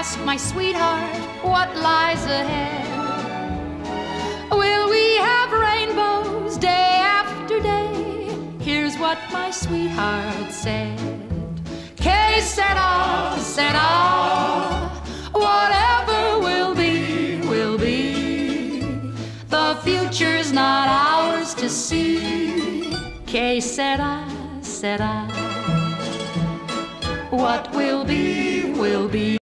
ask my sweetheart what lies ahead. Will we have rainbows day after day? Here's what my sweetheart said. Que sera, sera. Whatever will be, will be. The future's not ours to see. Que sera, sera. What will be, will be.